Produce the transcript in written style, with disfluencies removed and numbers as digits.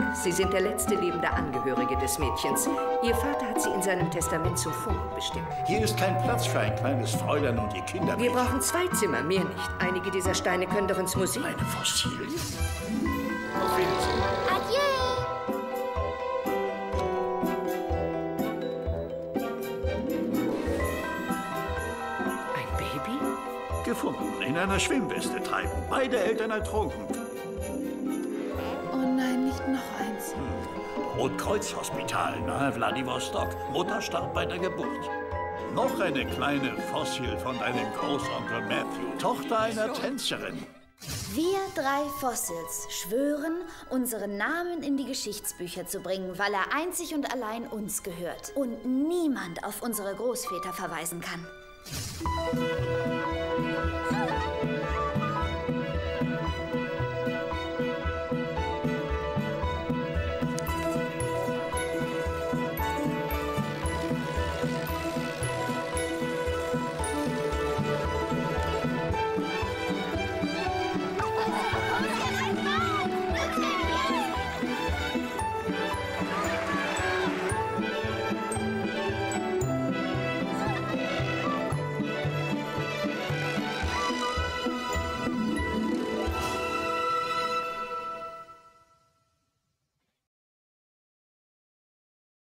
Sie sind der letzte lebende Angehörige des Mädchens. Ihr Vater hat sie in seinem Testament zum Funken bestimmt. Hier ist kein Platz für ein kleines Fräulein und ihr Kinder. Wir brauchen 2 Zimmer, mehr nicht. Einige dieser Steine können doch ins Museum. Eine Fossilie? Auf Wiedersehen. Adieu! Ein Baby? Gefunden, in einer Schwimmweste treiben. Beide Eltern ertrunken. Oh nein, nicht noch eins. Rotkreuz-Hospital nahe Wladiwostok. Mutter starb bei der Geburt. Noch eine kleine Fossil von deinem Großonkel Matthew, Tochter einer Tänzerin. Wir 3 Fossils schwören, unseren Namen in die Geschichtsbücher zu bringen, weil er einzig und allein uns gehört und niemand auf unsere Großväter verweisen kann.